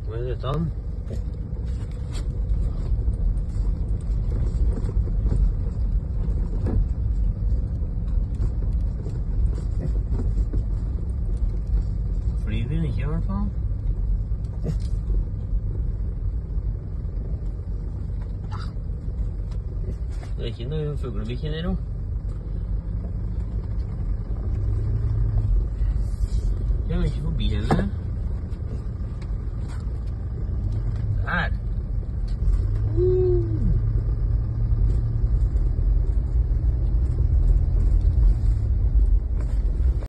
Hva er dette han? Flyr vi ikke i hvert fall. Det er ikke noe fuglebikkje der også. Jeg vil ikke forbi henne. Der.